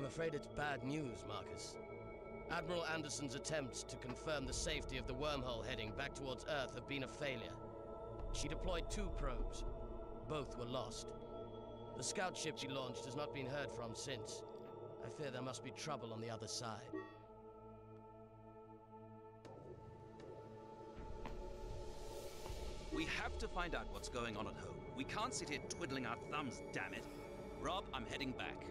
afraid it's bad news, Marcus. Admiral Anderson's attempts to confirm the safety of the wormhole heading back towards Earth have been a failure. She deployed 2 probes. Both were lost. The scout ship she launched has not been heard from since. I fear there must be trouble on the other side. We have to find out what's going on at home. We can't sit here twiddling our thumbs, damn it. Rob, I'm heading back.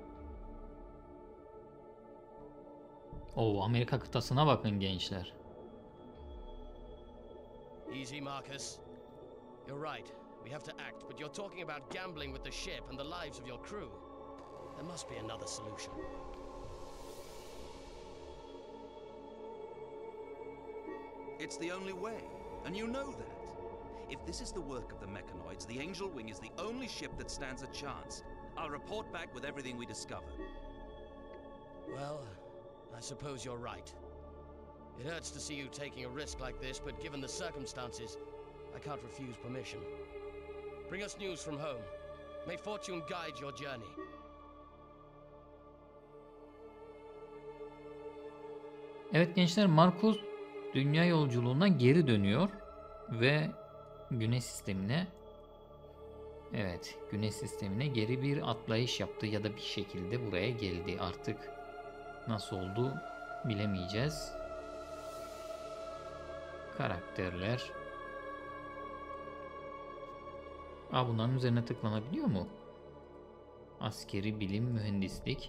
Oo, Amerika kıtasına bakın gençler. Easy, Marcus. You're right. We have to act, but you're talking about gambling with the ship and the lives of your crew. There must be another solution. It's the only way, and you know that. If this is the work of the Mechanoids, the Angel Wing is the only ship that stands a chance. I'll report back with everything we discover. Well, I suppose you're right. It hurts to see you taking a risk like this, but given the circumstances, I can't refuse permission. Bring us news from home. May fortune guide your journey. Evet gençler, Marcus dünya yolculuğuna geri dönüyor ve Güneş sistemine Güneş sistemine geri bir atlayış yaptı ya da bir şekilde buraya geldi. Artık nasıl oldu bilemeyeceğiz. Karakterler. Bunların üzerine tıklanabiliyor mu? Askeri bilim, mühendislik.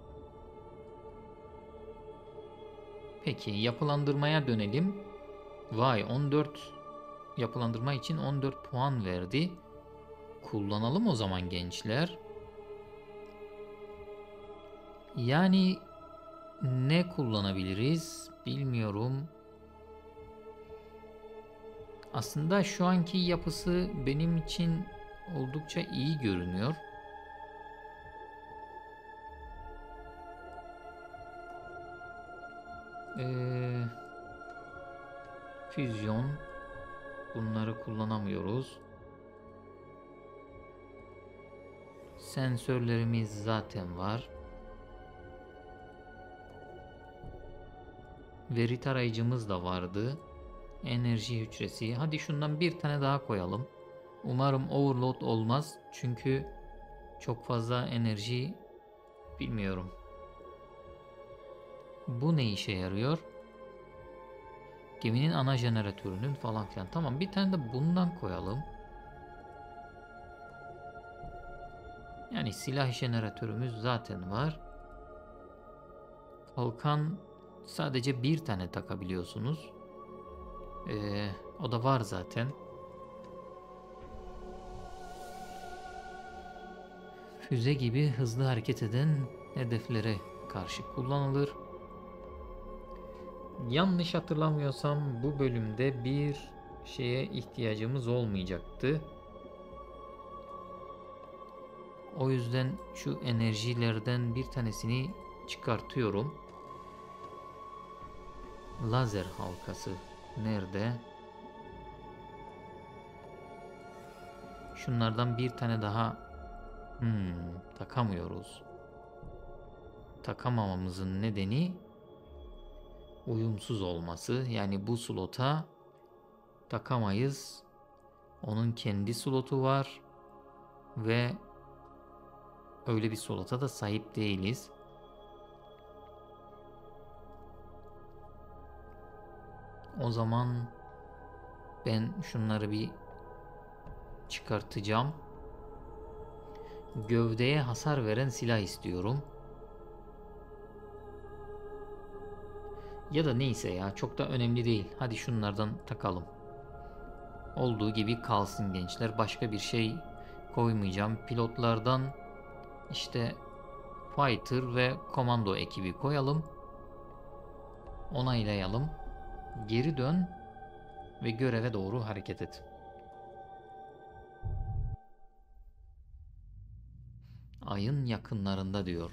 Peki yapılandırmaya dönelim. Vay, 14 yapılandırma için 14 puan verdi. Kullanalım o zaman gençler. Yani ne kullanabiliriz bilmiyorum. Aslında şu anki yapısı benim için oldukça iyi görünüyor. Füzyon. Bunları kullanamıyoruz. Sensörlerimiz zaten var. Veri tarayıcımız da vardı. Enerji hücresi. Hadi şundan bir tane daha koyalım. Umarım overload olmaz. Çünkü çok fazla enerji bilmiyorum. Bu ne işe yarıyor? Geminin ana jeneratörünün falan filan. Tamam, bir tane de bundan koyalım. Yani silah jeneratörümüz zaten var. Kalkan sadece bir tane takabiliyorsunuz. O da var zaten. Füze gibi hızlı hareket eden hedeflere karşı kullanılır. Yanlış hatırlamıyorsam bu bölümde bir şeye ihtiyacımız olmayacaktı. O yüzden şu enerjilerden bir tanesini çıkartıyorum. Lazer halkası nerede? Şunlardan bir tane daha takamıyoruz. Takamamamızın nedeni uyumsuz olması. Yani bu slota takamayız. Onun kendi slotu var ve öyle bir slota da sahip değiliz. O zaman ben şunları bir çıkartacağım. Gövdeye hasar veren silah istiyorum. Ya da neyse ya, çok da önemli değil. Hadi şunlardan takalım. Olduğu gibi kalsın gençler. Başka bir şey koymayacağım. Pilotlardan işte Fighter ve Komando ekibi koyalım. Onaylayalım. Geri dön ve göreve doğru hareket et. Ayın yakınlarında diyor.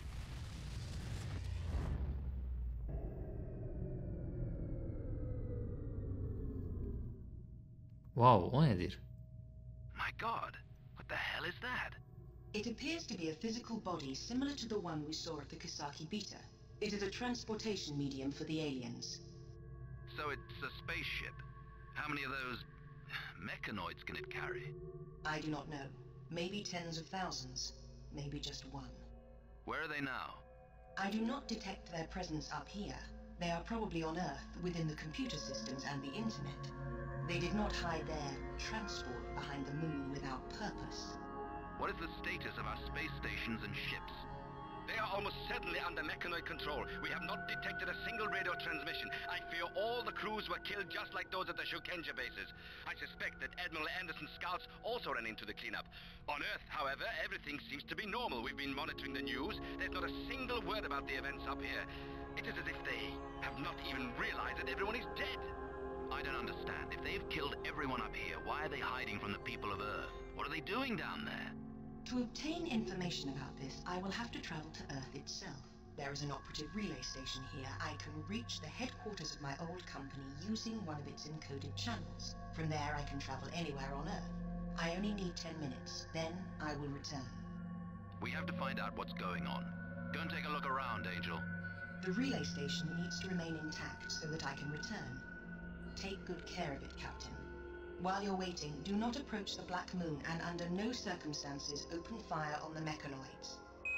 Wow, o nedir? My God, what the hell is that? It appears to be a physical body similar to the one we saw at the Kasaki Beta. It is a transportation medium for the aliens. So it's a spaceship. How many of those mechanoids can it carry? I do not know. Maybe tens of thousands. Maybe just one. Where are they now? I do not detect their presence up here. They are probably on Earth, within the computer systems and the internet. They did not hide their transport behind the moon without purpose. What is the status of our space stations and ships? They are almost certainly under mechanoid control. We have not detected a single radio transmission. I fear all the crews were killed just like those at the Shukenja bases. I suspect that Admiral Anderson's scouts also ran into the cleanup. On Earth, however, everything seems to be normal. We've been monitoring the news. There's not a single word about the events up here. It is as if they have not even realized that everyone is dead. I don't understand. If they've killed everyone up here, why are they hiding from the people of Earth? What are they doing down there? To obtain information about this, I will have to travel to Earth itself. There is an operative relay station here. I can reach the headquarters of my old company using one of its encoded channels. From there, I can travel anywhere on Earth. I only need 10 minutes. Then, I will return. We have to find out what's going on. Go and take a look around, Angel. The relay station needs to remain intact so that I can return. Take good care of it, Captain. While you're waiting, do not approach the Black Moon and under no circumstances open fire on the mechanoids.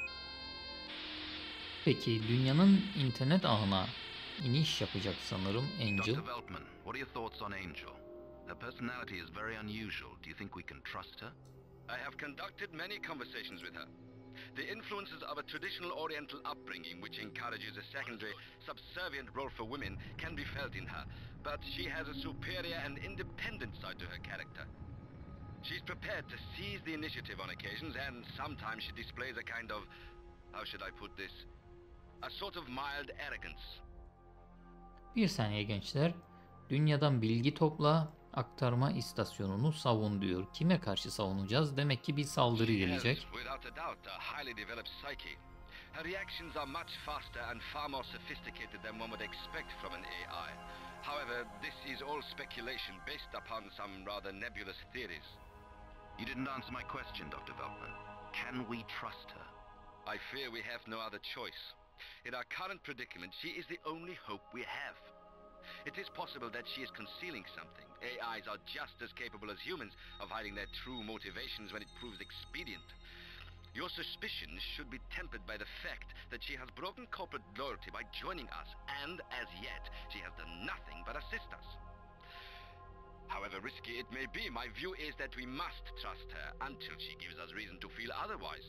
Peki dünyanın internet ağına iniş yapacak sanırım Angel. Dr. Veltman, what are your thoughts on Angel? Her personality is very unusual. Do you think we can trust her? I have conducted many conversations with her. The influences of a traditional Oriental upbringing, which encourages a secondary, subservient role for women, can be felt in her, but she has a superior and independent side to her character. She's prepared to seize the initiative on occasions, and sometimes she displays a kind of, how should I put this, a sort of mild arrogance. Bir saniye gençler. Dünyadan bilgi topla, aktarma istasyonunu savun diyor. Kime karşı savunacağız? Demek ki bir saldırı gelecek. Without a doubt, a highly developed psyche. Her reactions are much faster and far more sophisticated than one would expect from an AI. However, this is all speculation based upon some rather nebulous theories. You didn't answer my question, Dr. Veltman. Can we trust her? I fear we have no other choice. In our current predicament, she is the only hope we have. It is possible that she is concealing something. AIs are just as capable as humans of hiding their true motivations when it proves expedient. Your suspicions should be tempered by the fact that she has broken corporate loyalty by joining us, and as yet, she has done nothing but assist us. However risky it may be, my view is that we must trust her until she gives us reason to feel otherwise.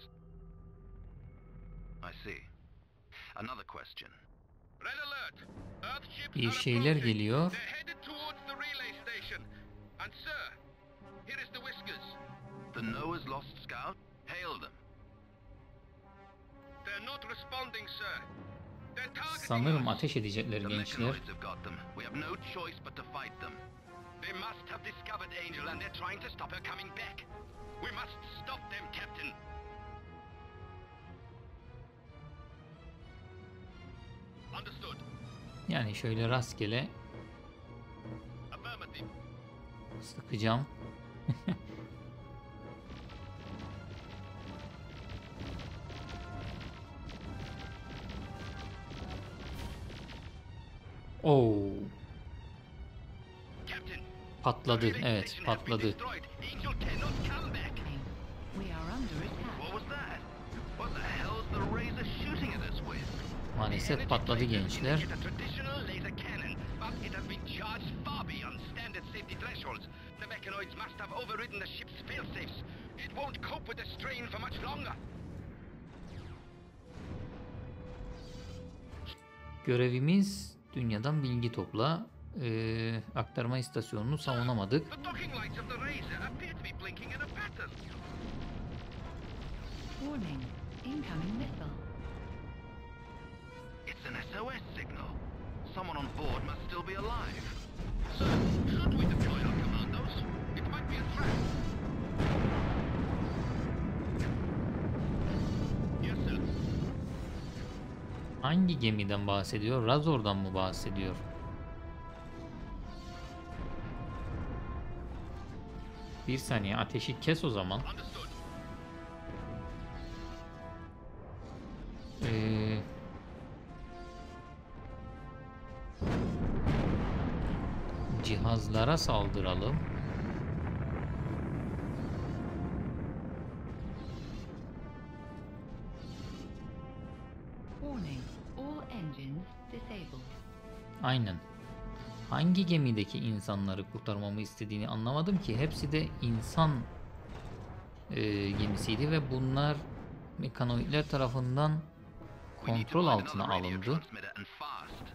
I see. Another question. Red alert! Earth ships Bir are şeyler approaching. geliyor. They're headed towards the relay station. And sir, here is the Whiskers. The Noah's Lost Scout? Hail them. They're not responding, sir. They're targeting Sanırım us. ateş edecekler The gençler. mechanoids have got them. We have no choice but to fight them. They must have discovered Angel and they're trying to stop her coming back. We must stop them, Captain. Understood. Yani şöyle rastgele Affirmative. sıkacağım. Oo, Captain. patladı. relay Evet, station has been patladı. destroyed. Angel cannot come back. We are under attack. What was that? What the hell is the Razor shooting at us with? Maalesef patladı gençler. It's a traditional laser cannon, but it has been charged far beyond standard safety thresholds. The mechanoids must have overridden the ship's failsafes. It won't cope with the strain for much longer. Görevimiz dünyadan bilgi topla. Aktarma istasyonunu savunamadık. The docking lights of the Razor appear to be blinking in a pattern. Warning. Incoming missile. It's an SOS signal. Someone on board must still be alive. So, should we deploy our commandos? It might be a trap. Yes, sir. Hangi gemiden bahsediyor? Razor'dan mı bahsediyor? Bir saniye, ateşi kes o zaman. Understood. Ee, cihazlara saldıralım. Warning, all engines disabled. Aynen. Hangi gemideki insanları kurtarmamı istediğini anlamadım ki. Hepsi de insan gemisiydi ve bunlar mekanoidler tarafından We need to kontrol find altına another radio alındı. transmitter and fast.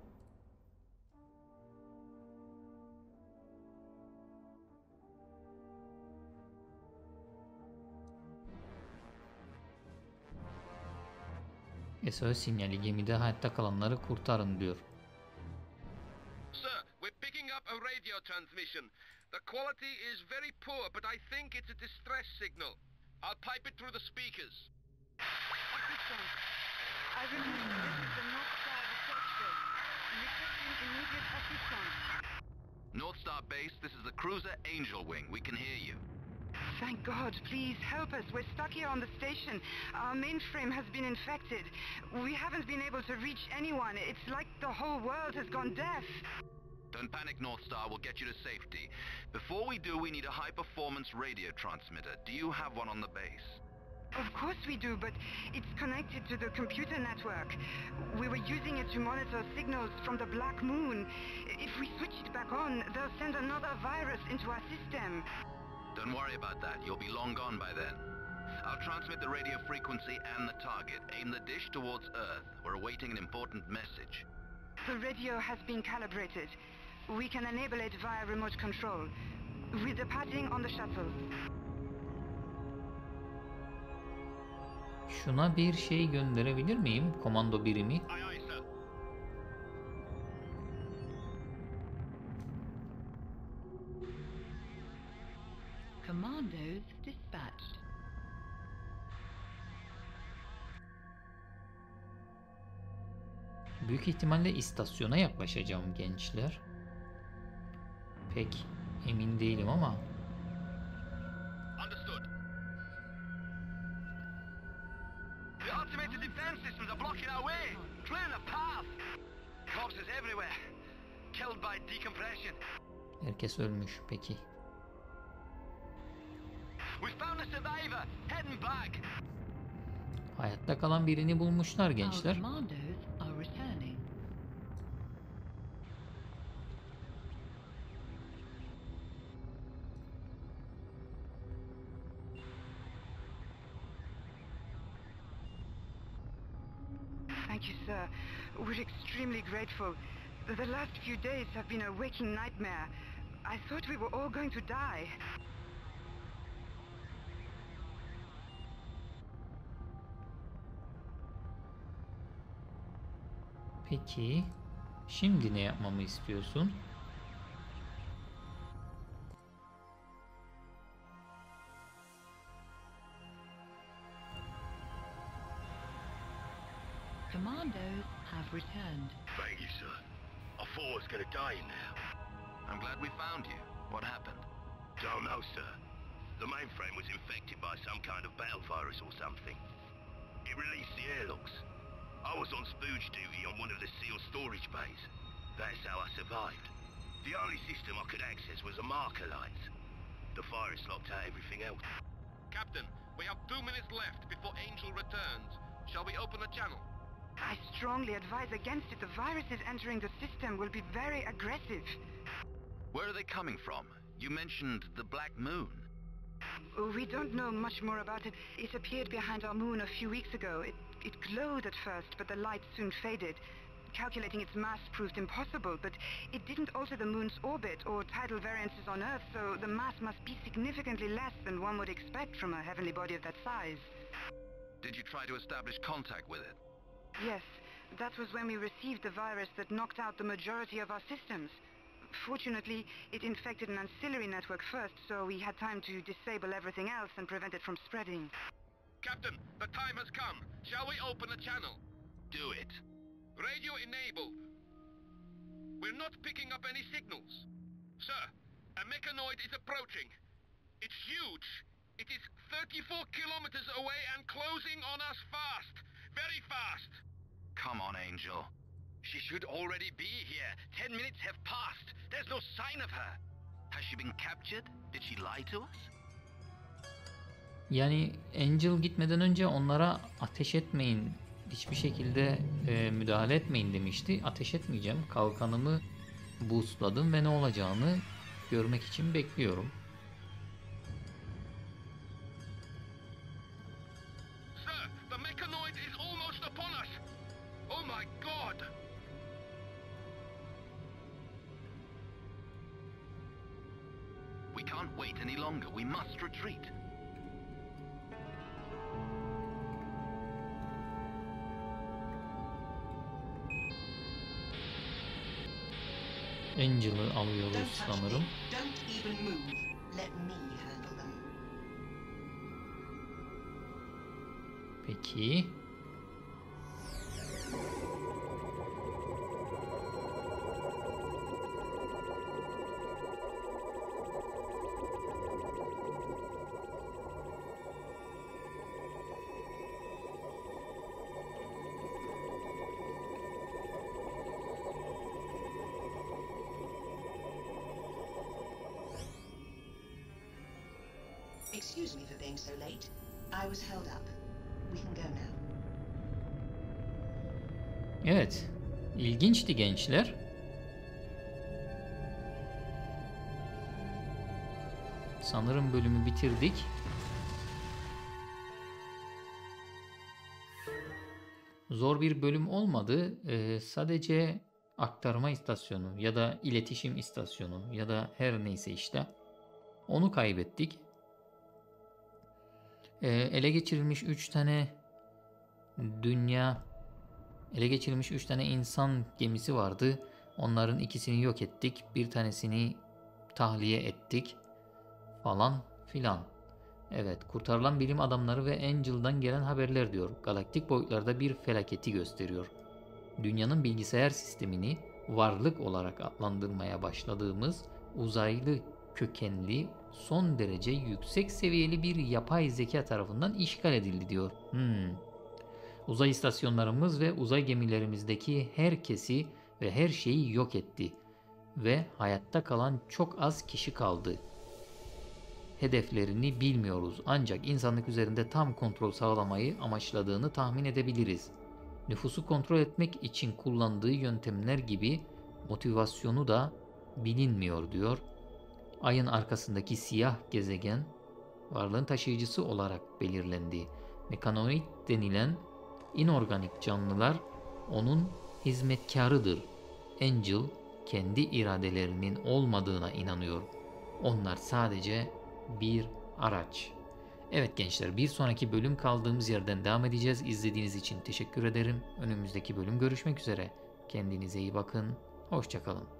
SOS sinyali, gemide hayatta kalanları kurtarın diyor. Sir, we're picking up a radio transmission. The quality is very poor, but I think it's a distress signal. I'll pipe it through the speakers. Officer, I repeat, this is the North Star research base. Requesting immediate assistance. North Star Base, this is the cruiser Angel Wing. We can hear you. Thank God, please help us. We're stuck here on the station. Our mainframe has been infected. We haven't been able to reach anyone. It's like the whole world has gone deaf. Don't panic, North Star. We'll get you to safety. Before we do, we need a high-performance radio transmitter. Do you have one on the base? Of course we do, but it's connected to the computer network. We were using it to monitor signals from the Black Moon. If we switch it back on, they'll send another virus into our system. Don't worry about that. You'll be long gone by then. I'll transmit the radio frequency and the target. Aim the dish towards Earth. We're awaiting an important message. The radio has been calibrated. We can enable it via remote control. We're departing on the shuttle. Şuna bir şey gönderebilir miyim? Komando birimi. Aye, aye, sir. Commandos dispatched. Büyük ihtimalle istasyona yaklaşacağım gençler. Pek emin değilim ama. Understood. The automated defense systems are blocking our way. Clearing a path. Corpses everywhere. Killed by decompression. Herkes ölmüş. Peki. We found a survivor. Heading back. Hayatta kalan birini bulmuşlar Our gençler. commandos are returning. Thank you, sir. We're extremely grateful. The last few days have been a waking nightmare. I thought we were all going to die. Peki. Şimdi ne yapmamı istiyorsun? Commandos have returned. Thank you, sir. I thought I was gonna die in there. I'm glad we found you. What happened? Don't know, sir. The mainframe was infected by some kind of battle virus or something. It released the airlocks. I was on spooge duty on one of the sealed storage bays. That's how I survived. The only system I could access was the marker lights. The virus locked out everything else. Captain, we have 2 minutes left before Angel returns. Shall we open the channel? I strongly advise against it. The viruses entering the system will be very aggressive. Where are they coming from? You mentioned the Black Moon. We don't know much more about it. It appeared behind our moon a few weeks ago. It glowed at first, but the light soon faded. Calculating its mass proved impossible, but it didn't alter the moon's orbit or tidal variances on Earth, so the mass must be significantly less than one would expect from a heavenly body of that size. Did you try to establish contact with it? Yes, that was when we received the virus that knocked out the majority of our systems. Fortunately, it infected an ancillary network first, so we had time to disable everything else and prevent it from spreading. Captain, the time has come. Shall we open the channel? Do it. Radio enabled. We're not picking up any signals. Sir, a mechanoid is approaching. It's huge. It is 34 kilometers away and closing on us fast. Very fast! Come on, Angel. She should already be here. 10 minutes have passed. There's no sign of her. Has she been captured? Did she lie to us? Yani Angel gitmeden önce onlara ateş etmeyin, hiçbir şekilde müdahale etmeyin demişti. Ateş etmeyeceğim. Kalkanımı boostladım ve ne olacağını görmek için bekliyorum. Sir, the mechanoid is almost upon us! Oh my god! We can't wait any longer. We must retreat. Angel'ı alıyoruz Don't touch me. sanırım. Don't even move. Let me handle them. Peki. Excuse me for being so late. I was held up. We can go now. Evet. İlginçti gençler. Sanırım bölümü bitirdik. Zor bir bölüm olmadı. Sadece aktarma istasyonu ya da iletişim istasyonu ya da her neyse işte onu kaybettik. Ele geçirilmiş 3 tane ele geçirilmiş 3 tane insan gemisi vardı. Onların ikisini yok ettik. Bir tanesini tahliye ettik. Falan filan. Evet, kurtarılan bilim adamları ve Angel'dan gelen haberler diyor. Galaktik boyutlarda bir felaketi gösteriyor. Dünyanın bilgisayar sistemini varlık olarak adlandırmaya başladığımız uzaylı kökenli son derece yüksek seviyeli bir yapay zeka tarafından işgal edildi diyor. Uzay istasyonlarımız ve uzay gemilerimizdeki herkesi ve her şeyi yok etti ve hayatta kalan çok az kişi kaldı. Hedeflerini bilmiyoruz ancak insanlık üzerinde tam kontrol sağlamayı amaçladığını tahmin edebiliriz. Nüfusu kontrol etmek için kullandığı yöntemler gibi motivasyonu da bilinmiyor diyor. Ayın arkasındaki siyah gezegen varlığın taşıyıcısı olarak belirlendi. Mekanoid denilen inorganik canlılar onun hizmetkarıdır. Angel kendi iradelerinin olmadığına inanıyor. Onlar sadece bir araç. Evet gençler, bir sonraki bölüm kaldığımız yerden devam edeceğiz. İzlediğiniz için teşekkür ederim. Önümüzdeki bölüm görüşmek üzere. Kendinize iyi bakın. Hoşça kalın.